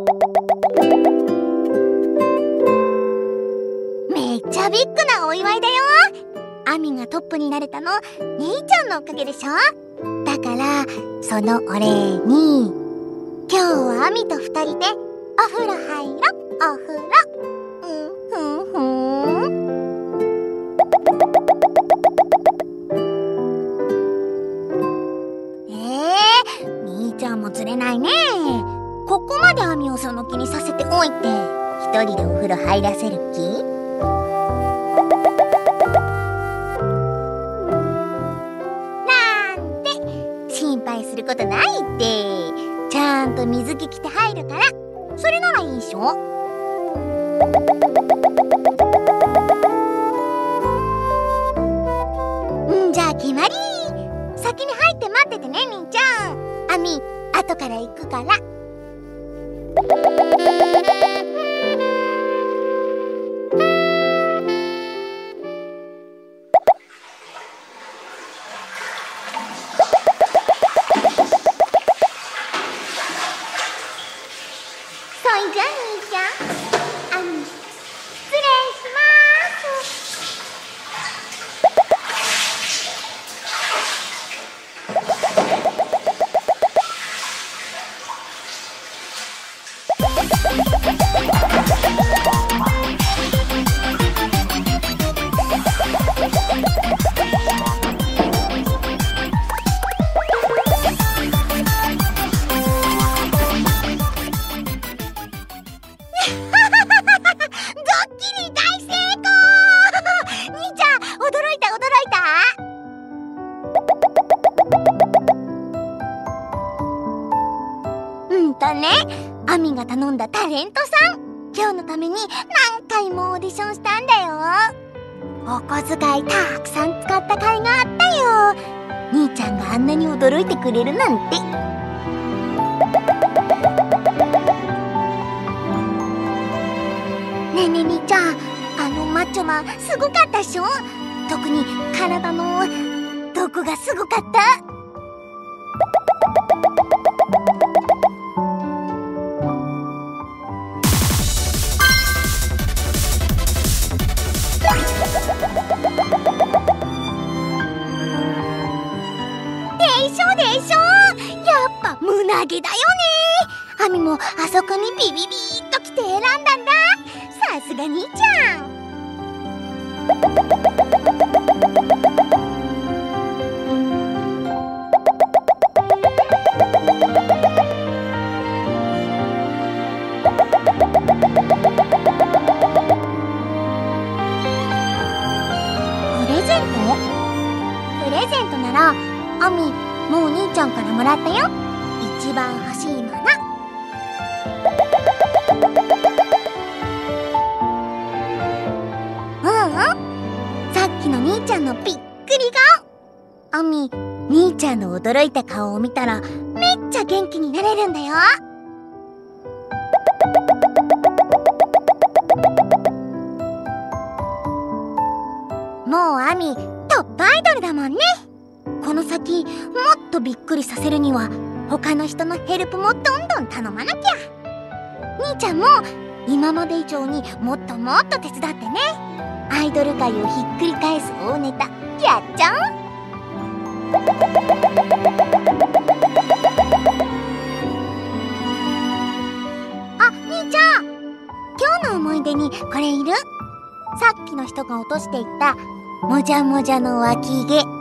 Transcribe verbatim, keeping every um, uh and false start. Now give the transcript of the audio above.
めっちゃビッグなお祝いだよ。アミがトップになれたの姉ちゃんのおかげでしょ。だからそのお礼に今日はアミと二人でお風呂入ろ。お風呂。うんふんふん。えー、兄ちゃんも釣れないね。ここまでアミをその気にさせておいて一人でお風呂入らせる気？なんて心配することないって。ちゃんと水着着て入るから、それならいいでしょ。んじゃあ決まり。先に入って待っててね、兄ちゃん。アミ、後から行くから。そいじゃ兄ちゃん、アミ、失礼します。ね、アミが頼んだタレントさん、今日のために何回もオーディションしたんだよ。お小遣いたくさん使った甲斐があったよ。兄ちゃんがあんなに驚いてくれるなんて。ねえねえ兄ちゃん、あのマッチョマンすごかったっしょ。特に体のどこがすごかった？胸毛だよね。アミもあそこにビビビーっと来て選んだんだ。さすが兄ちゃん。プレゼント？プレゼントならアミ、もう兄ちゃんからもらったよ。一番欲しいもの。うんうん、さっきの兄ちゃんのびっくり顔。アミ、兄ちゃんの驚いた顔を見たらめっちゃ元気になれるんだよ。もうアミトップアイドルだもんね。この先もっとびっくりさせるには他の人のヘルプもどんどん頼まなきゃ。兄ちゃんも今まで以上にもっともっと手伝ってね。アイドル界をひっくり返す大ネタやっちゃう。あ、兄ちゃん、今日の思い出にこれいる？さっきの人が落としていったもじゃもじゃの脇毛。